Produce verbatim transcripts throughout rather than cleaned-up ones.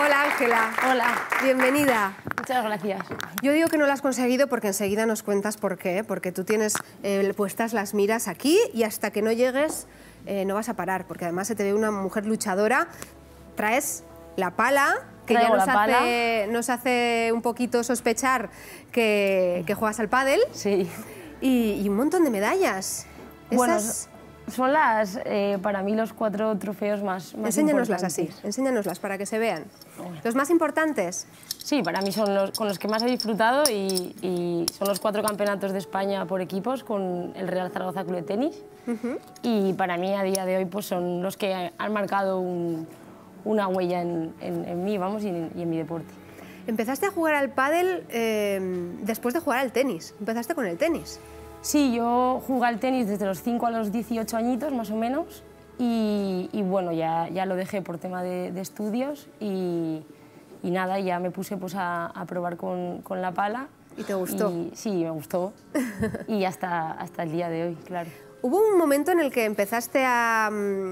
Hola Ángela. Hola. Bienvenida. Muchas gracias. Yo digo que no lo has conseguido porque enseguida nos cuentas por qué, porque tú tienes eh, puestas las miras aquí y hasta que no llegues eh, no vas a parar, porque además se te ve una mujer luchadora. Traes la pala, que Traigo ya nos la pala. hace, nos hace un poquito sospechar que, que juegas al pádel. Sí. Y, y un montón de medallas. Bueno, Esas... son las, eh, para mí, los cuatro trofeos más, más Enséñanoslas así, importantes. enséñanoslas para que se vean. Los más importantes. Sí, para mí son los con los que más he disfrutado y, y son los cuatro campeonatos de España por equipos con el Real Zaragoza Club de Tenis. Uh-huh. Y para mí, a día de hoy, pues son los que han marcado un, una huella en, en, en mí, vamos, y en, y en mi deporte. Empezaste a jugar al pádel eh, después de jugar al tenis. Empezaste con el tenis. Sí, yo jugué al tenis desde los cinco a los dieciocho añitos, más o menos, y, y bueno, ya, ya lo dejé por tema de, de estudios y, y nada, ya me puse pues, a, a probar con, con la pala. ¿Y te gustó? Y, sí, me gustó, y hasta, hasta el día de hoy, claro. Hubo un momento en el que empezaste a,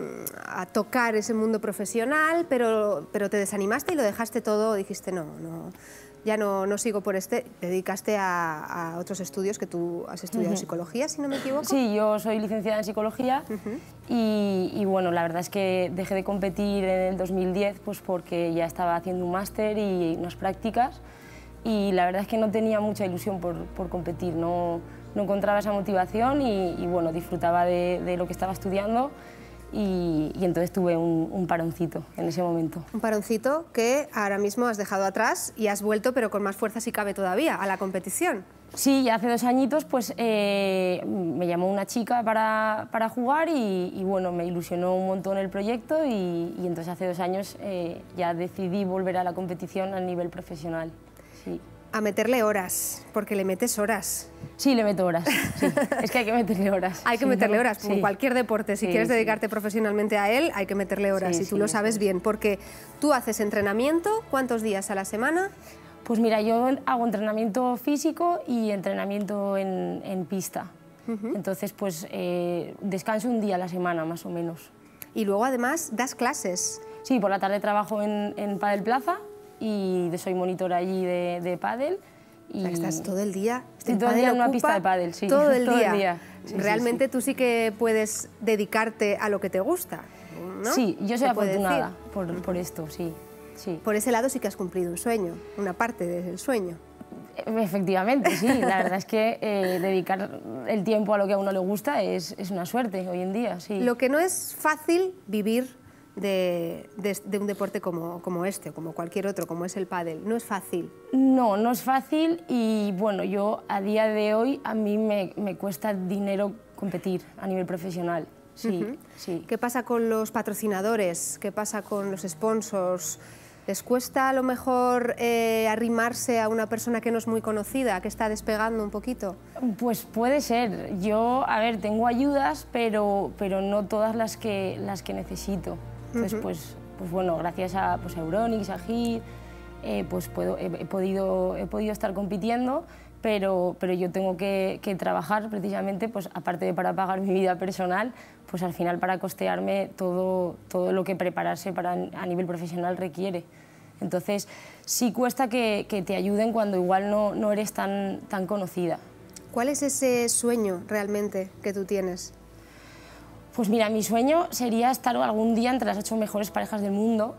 a tocar ese mundo profesional, pero, pero te desanimaste y lo dejaste todo, dijiste no, no, ya no, no sigo por este, te dedicaste a, a otros estudios, que tú has estudiado uh-huh. psicología, si no me equivoco. Sí, yo soy licenciada en psicología uh-huh. y, y bueno, la verdad es que dejé de competir en el dos mil diez pues porque ya estaba haciendo un máster y unas prácticas y la verdad es que no tenía mucha ilusión por, por competir, no, no encontraba esa motivación y, y bueno, disfrutaba de, de lo que estaba estudiando. Y, y entonces tuve un, un paroncito en ese momento. Un paroncito que ahora mismo has dejado atrás y has vuelto, pero con más fuerza si cabe todavía, a la competición. Sí, hace dos añitos pues, eh, me llamó una chica para, para jugar y, y bueno, me ilusionó un montón el proyecto y, y entonces hace dos años eh, ya decidí volver a la competición a nivel profesional. Sí. A meterle horas, porque le metes horas. Sí, le meto horas, sí. Es que hay que meterle horas. Hay que sí, meterle ¿no? horas, como sí. cualquier deporte. Si sí, quieres sí. dedicarte profesionalmente a él, hay que meterle horas, sí, y tú sí, lo sabes sí. bien, porque tú haces entrenamiento, ¿cuántos días a la semana? Pues mira, yo hago entrenamiento físico y entrenamiento en, en pista. Uh-huh. Entonces, pues eh, descanso un día a la semana, más o menos. Y luego, además, das clases. Sí, por la tarde trabajo en, en Padel Plaza y soy monitora allí de, de pádel. Y... O sea, estás todo el día... Estoy todo el día en una pista de pádel, sí. Todo el todo día. El día. Sí, Realmente sí, sí. tú sí que puedes dedicarte a lo que te gusta, ¿no? Sí, yo soy afortunada por, por esto, sí, sí. Por ese lado sí que has cumplido un sueño, una parte del sueño. Efectivamente, sí. La verdad es que eh, dedicar el tiempo a lo que a uno le gusta es, es una suerte hoy en día, sí. Lo que no es fácil vivir De, de, de un deporte como, como este, o como cualquier otro, como es el pádel. No es fácil. No, no es fácil y bueno, yo a día de hoy a mí me, me cuesta dinero competir a nivel profesional. Sí, uh-huh. sí. ¿Qué pasa con los patrocinadores? ¿Qué pasa con los sponsors? ¿Les cuesta a lo mejor eh, arrimarse a una persona que no es muy conocida, que está despegando un poquito? Pues puede ser. Yo, a ver, tengo ayudas, pero, pero no todas las que, las que necesito. Entonces, uh-huh. pues, pues bueno, gracias a, pues, a Euronics, a G I R, eh, pues puedo, he, he, podido, he podido estar compitiendo, pero, pero yo tengo que, que trabajar precisamente, pues, aparte de para pagar mi vida personal, pues al final para costearme todo, todo lo que prepararse para, a nivel profesional requiere. Entonces, sí cuesta que, que te ayuden cuando igual no, no eres tan, tan conocida. ¿Cuál es ese sueño realmente que tú tienes? Pues mira, mi sueño sería estar algún día entre las ocho mejores parejas del mundo.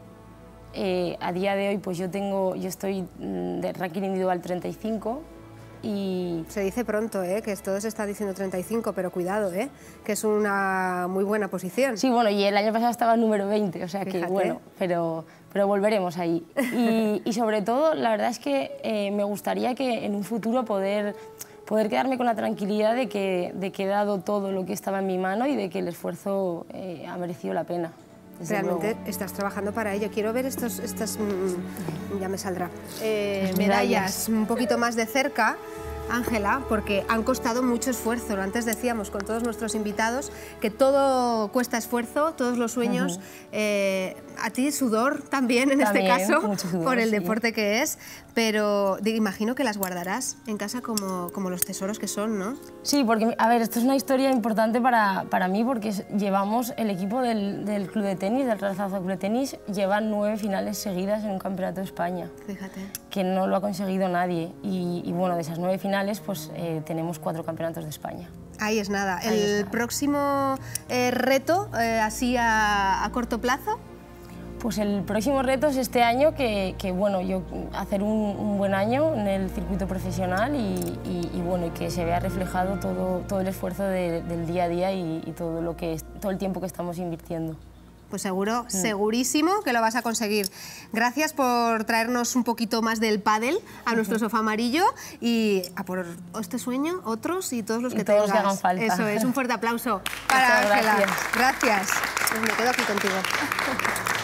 Eh, a día de hoy pues yo, tengo, yo estoy de ranking individual treinta y cinco. Y... Se dice pronto, ¿eh? Que todo se está diciendo treinta y cinco, pero cuidado, ¿eh? Que es una muy buena posición. Sí, bueno, y el año pasado estaba en número veinte, o sea que Fíjate. bueno, pero, pero volveremos ahí. Y, y sobre todo, la verdad es que eh, me gustaría que en un futuro poder, poder quedarme con la tranquilidad de que, de que he dado todo lo que estaba en mi mano y de que el esfuerzo eh, ha merecido la pena. Realmente luego. Estás trabajando para ello. Quiero ver estos, estas, mmm, ya me saldrá, eh, Las medallas. medallas un poquito más de cerca, Ángela, porque han costado mucho esfuerzo. Antes decíamos con todos nuestros invitados que todo cuesta esfuerzo, todos los sueños uh-huh. eh, a ti sudor también en También, este caso, mucho sudor, por el sí. deporte que es, pero de- imagino que las guardarás en casa como, como los tesoros que son, ¿no? Sí, porque, a ver, esto es una historia importante para, para mí porque es- llevamos, el equipo del, del club de tenis, del Real Zaragoza Club de Tenis, lleva nueve finales seguidas en un campeonato de España, Fíjate. que no lo ha conseguido nadie. Y, y bueno, de esas nueve finales, pues eh, tenemos cuatro campeonatos de España. Ahí es nada. Ahí ¿El es nada. próximo eh, reto, eh, así a, a corto plazo? Pues el próximo reto es este año, que, que bueno, yo hacer un, un buen año en el circuito profesional y, y, y bueno, y que se vea reflejado todo, todo el esfuerzo de- del día a día y, y todo, lo que, es- todo el tiempo que estamos invirtiendo. Pues seguro, segurísimo que lo vas a conseguir. Gracias por traernos un poquito más del pádel a nuestro sofá amarillo y a por este sueño, otros y todos los Y que todos los tengas. que hagan falta. Eso es, un fuerte aplauso para Muchas Ángela. gracias. Gracias. Pues me quedo aquí contigo.